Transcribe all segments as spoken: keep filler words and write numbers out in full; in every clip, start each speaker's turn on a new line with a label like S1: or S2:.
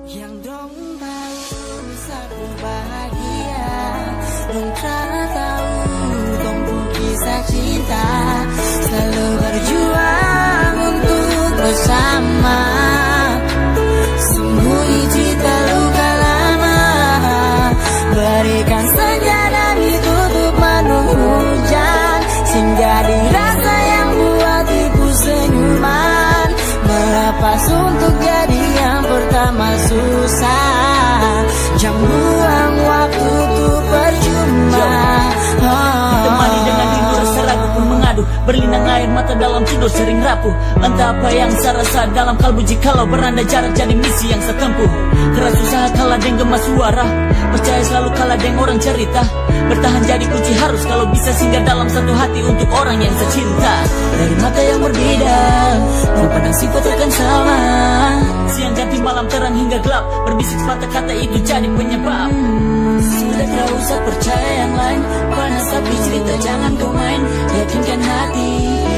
S1: Yang dong tahu sapu bahagia, dong tak tahu dong kisah cinta, selalu berjuang untuk bersama, sembunyi cerita luka lama, berikan senja dan ditutup penuh hujan, singgah di rasa yang buat tipu senyuman, melepas untuk jadi yang pertama susah, jangan buang waktu tuh percuma.
S2: Ditemani dengan rindu rasa ragu pun mengadu, berlinang air mata dalam tidur sering rapuh. Entah apa yang saya rasa dalam kalbu jikalau berandai jarak jadi misi yang saya tempuh. Keras usaha kalah dengan gemas suara, percaya selalu kalah dengan orang cerita. Bertahan jadi kunci harus kalau bisa singgah dalam satu hati untuk orang yang saya cinta. Dari mata yang berbeda, memandang sifat akan sama. Siang ganti malam terang hingga gelap, berbisik sepatah kata itu jadi penyebab. Sudah tak usah percaya yang lain, panas tapi cerita jangan kau main, yakinkan hati.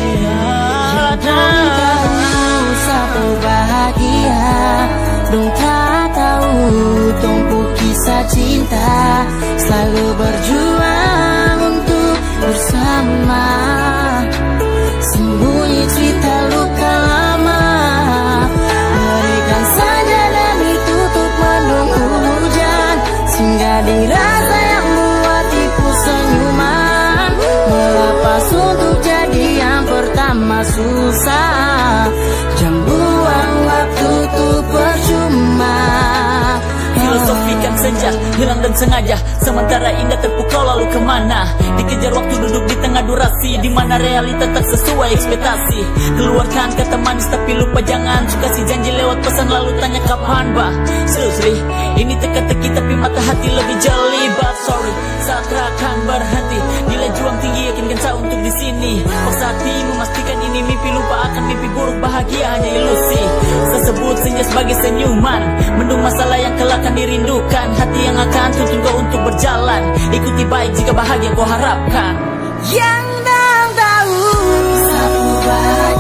S1: Dong tahu sapu bahagia, dong tak tahu tumpu kisah cinta, selalu berjuang untuk bersama, sembunyi cerita luka lama, berikan saja dan ditutup menunggu hujan, singgah di rasa yang buat tipu senyuman, melepas untuk jadi yang pertama susah, jangan buang waktu tuh percuma.
S2: Filosofikan senja, hilang dan sengaja, sementara indah terpukau lalu kemana? Dikejar waktu duduk di tengah durasi, di mana realita tak sesuai ekspektasi. Keluarkan kata manis tapi lupa jangan, suka si janji lewat pesan lalu tanya kapan bah. Seriously, ini teka-teki tapi mata hati lebih jeli. But sorry, saat akan berhenti, nilai juang tinggi yakinkan saya untuk di sini. Paksa hati memastikan ini mimpi, lupa akan mimpi buruk, bahagia hanya ilusi. Saya sebut senja sebagai senyuman, mendung masalah yang kelak akan dirindukan, hati yang akan tuntun kau untuk berjalan, ikuti baik jika bahagia kau harapkan.
S1: Yang dong tahu sapu bahagia,